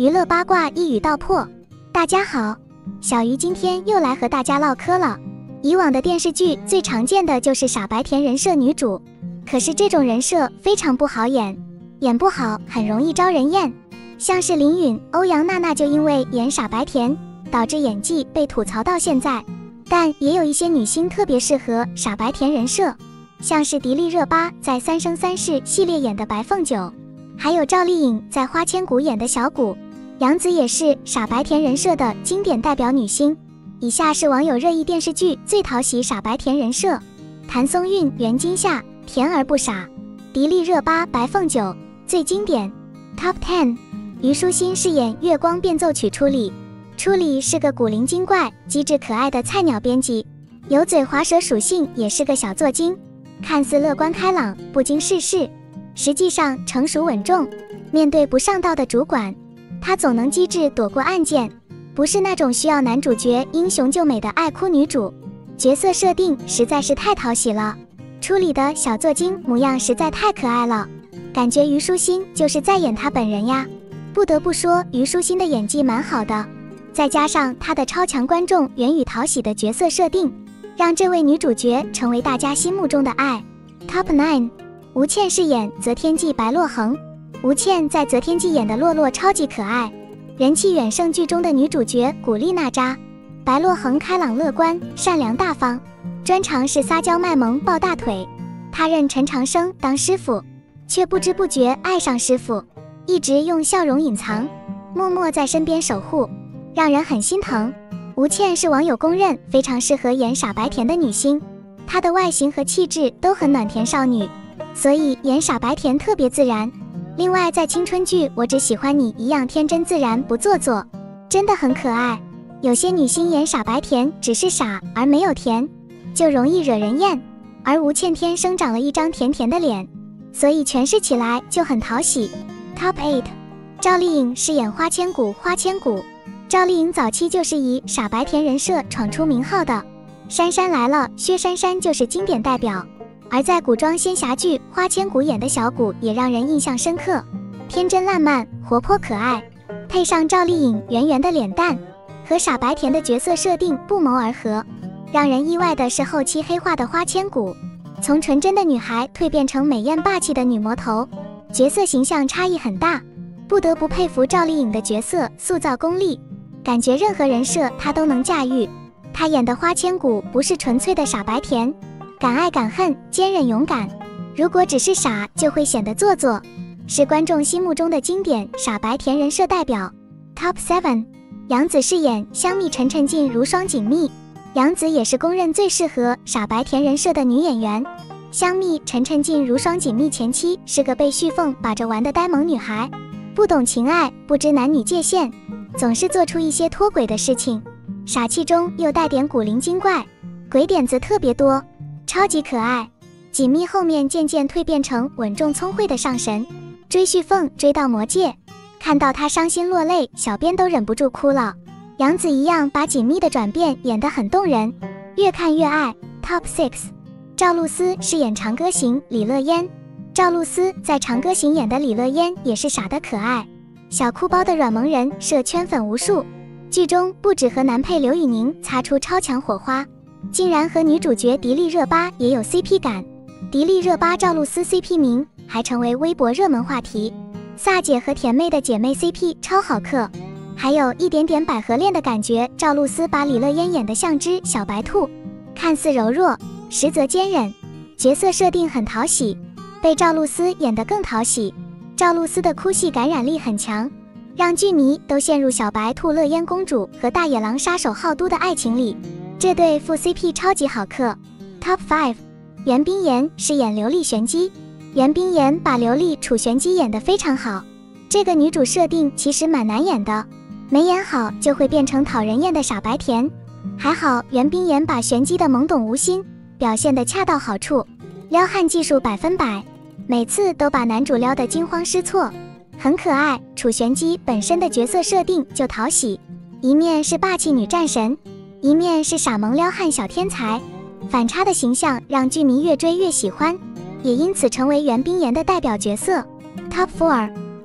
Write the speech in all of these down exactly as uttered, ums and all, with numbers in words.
娱乐八卦一语道破。大家好，小鱼今天又来和大家唠嗑了。以往的电视剧最常见的就是傻白甜人设女主，可是这种人设非常不好演，演不好很容易招人厌。像是林允、欧阳娜娜就因为演傻白甜，导致演技被吐槽到现在。但也有一些女星特别适合傻白甜人设，像是迪丽热巴在《三生三世》系列演的白凤九，还有赵丽颖在《花千骨》演的小骨。杨紫也是傻白甜人设的经典代表女星。以下是网友热议电视剧最讨喜傻白甜人设：谭松韵、袁今夏，甜而不傻；迪丽热巴、白凤九，最经典。Top 十， 虞书欣饰演月光变奏曲初里。初里是个古灵精怪、机智可爱的菜鸟编辑，油嘴滑舌属性也是个小作精，看似乐观开朗、不经世事，实际上成熟稳重。面对不上道的主管，她总能机智躲过案件，不是那种需要男主角英雄救美的爱哭女主。角色设定实在是太讨喜了，初里的小作精模样实在太可爱了，感觉虞书欣就是在演她本人呀。不得不说，虞书欣的演技蛮好的，再加上她的超强观众缘与讨喜的角色设定，让这位女主角成为大家心目中的爱。Top 九， 吴倩饰演择天记白洛恒。吴倩在择天记演的洛洛超级可爱，人气远胜剧中的女主角古力娜扎。白洛恒开朗乐观、善良大方，专长是撒娇卖萌抱大腿。他认陈长生当师傅，却不知不觉爱上师傅，一直用笑容隐藏，默默在身边守护，让人很心疼。吴倩是网友公认非常适合演傻白甜的女星，她的外形和气质都很暖甜少女，所以演傻白甜特别自然。另外在青春剧《我只喜欢你》一样天真自然不做作，真的很可爱。有些女星演傻白甜只是傻而没有甜，就容易惹人厌，而吴倩天生长了一张甜甜的脸，所以诠释起来就很讨喜。Top 八， 赵丽颖饰演花千骨。花千骨，赵丽颖早期就是以傻白甜人设闯出名号的，杉杉来了，薛杉杉就是经典代表。而在古装仙侠剧《花千骨》演的小骨也让人印象深刻，天真烂漫、活泼可爱，配上赵丽颖圆圆的脸蛋，和傻白甜的角色设定不谋而合。让人意外的是后期黑化的花千骨，从纯真的女孩蜕变成美艳霸气的女魔头，角色形象差异很大，不得不佩服赵丽颖的角色塑造功力，感觉任何人设她都能驾驭。她演的花千骨不是纯粹的傻白甜，敢爱敢恨，坚韧勇敢，如果只是傻就会显得做作，是观众心目中的经典傻白甜人设代表。 Top 七， 杨紫饰演香蜜陈陈进如霜锦觅。杨紫也是公认最适合傻白甜人设的女演员。香蜜陈陈进如霜锦觅前妻是个被旭凤把着玩的呆萌女孩，不懂情爱，不知男女界限，总是做出一些脱轨的事情，傻气中又带点古灵精怪，鬼点子特别多，超级可爱。锦觅后面渐渐蜕变成稳重聪慧的上神，追旭凤追到魔界，看到她伤心落泪，小编都忍不住哭了。杨紫一样把锦觅的转变演得很动人，越看越爱。 Top 六， 赵露思饰演长歌行李乐嫣。赵露思在长歌行演的李乐嫣也是傻得可爱，小哭包的软萌人设圈粉无数，剧中不止和男配刘宇宁擦出超强火花，竟然和女主角迪丽热巴也有 C P 感。迪丽热巴赵露思 C P 名还成为微博热门话题，飒姐和甜妹的姐妹 C P 超好嗑，还有一点点百合恋的感觉。赵露思把李乐嫣演得像只小白兔，看似柔弱，实则坚韧，角色设定很讨喜，被赵露思演得更讨喜。赵露思的哭戏感染力很强，让剧迷都陷入小白兔乐嫣公主和大野狼杀手浩都的爱情里，这对副 C P 超级好嗑。 Top 五， 袁冰妍饰演刘丽玄机。袁冰妍把刘丽楚玄机演得非常好，这个女主设定其实蛮难演的，没演好就会变成讨人厌的傻白甜，还好袁冰妍把玄机的懵懂无心表现得恰到好处，撩汉技术百分百，每次都把男主撩得惊慌失措，很可爱。楚玄机本身的角色设定就讨喜，一面是霸气女战神，一面是傻萌撩汉小天才，反差的形象让剧迷越追越喜欢，也因此成为袁冰妍的代表角色。Top 四，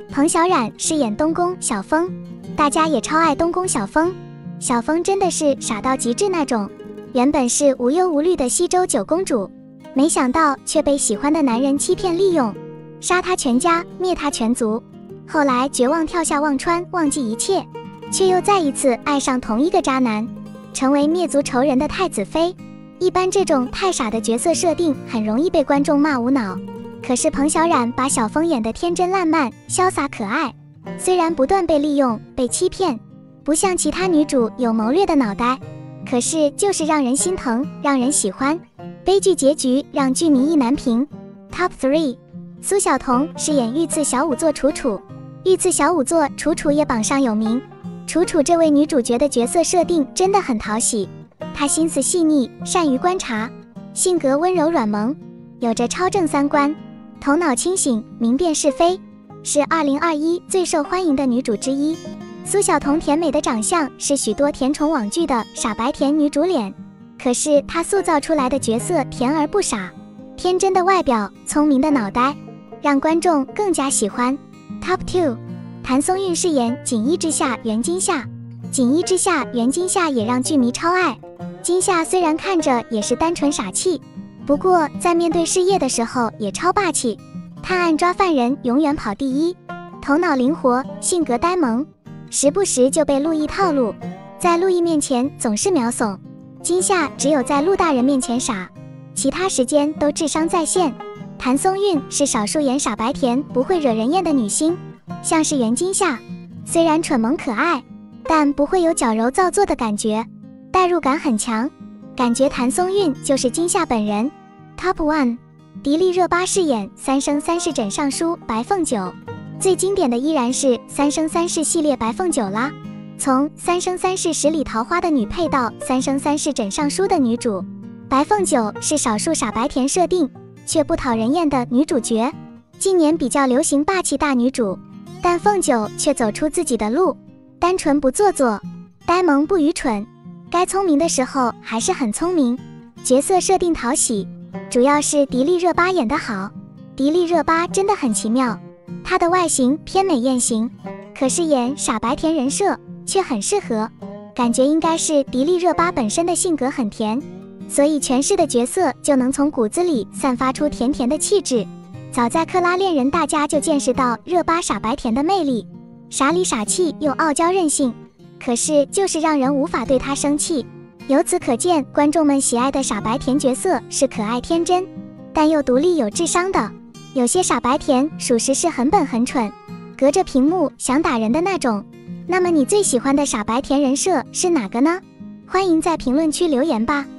彭小苒饰演东宫小风，大家也超爱东宫小风。小风真的是傻到极致那种，原本是无忧无虑的西周九公主，没想到却被喜欢的男人欺骗利用，杀她全家，灭她全族。后来绝望跳下忘川，忘记一切，却又再一次爱上同一个渣男，成为灭族仇人的太子妃。一般这种太傻的角色设定很容易被观众骂无脑，可是彭小苒把小风演得天真烂漫、潇洒可爱，虽然不断被利用、被欺骗，不像其他女主有谋略的脑袋，可是就是让人心疼，让人喜欢。悲剧结局让剧迷意难平。 Top 三 苏晓彤饰演御赐小仵作楚楚，御赐小仵作楚楚也榜上有名。楚楚这位女主角的角色设定真的很讨喜，她心思细腻，善于观察，性格温柔软萌，有着超正三观，头脑清醒，明辨是非，是二零二一最受欢迎的女主之一。苏晓彤甜美的长相是许多甜宠网剧的傻白甜女主脸，可是她塑造出来的角色甜而不傻，天真的外表，聪明的脑袋，让观众更加喜欢。 Top 二 谭松韵饰演锦衣之下袁今夏，锦衣之下袁今夏也让剧迷超爱。今夏虽然看着也是单纯傻气，不过在面对事业的时候也超霸气，探案抓犯人永远跑第一，头脑灵活，性格呆萌，时不时就被陆毅套路，在陆毅面前总是秒怂。今夏只有在陆大人面前傻，其他时间都智商在线。谭松韵是少数演傻白甜不会惹人厌的女星，像是袁今夏，虽然蠢萌可爱，但不会有矫揉造作的感觉，代入感很强，感觉谭松韵就是今夏本人。 Top 一 迪丽热巴饰演三生三世枕上书白凤九，最经典的依然是三生三世系列白凤九啦，从三生三世十里桃花的女配到三生三世枕上书的女主，白凤九是少数傻白甜设定却不讨人厌的女主角。近年比较流行霸气大女主，但凤九却走出自己的路，单纯不做作，呆萌不愚蠢，该聪明的时候还是很聪明，角色设定讨喜，主要是迪丽热巴演得好。迪丽热巴真的很奇妙，她的外形偏美艳型，可是演傻白甜人设却很适合，感觉应该是迪丽热巴本身的性格很甜，所以诠释的角色就能从骨子里散发出甜甜的气质。早在克拉恋人，大家就见识到热巴傻白甜的魅力，傻里傻气又傲娇任性，可是就是让人无法对她生气。由此可见，观众们喜爱的傻白甜角色是可爱天真，但又独立有智商的。有些傻白甜属实是很笨很蠢，隔着屏幕想打人的那种。那么你最喜欢的傻白甜人设是哪个呢？欢迎在评论区留言吧。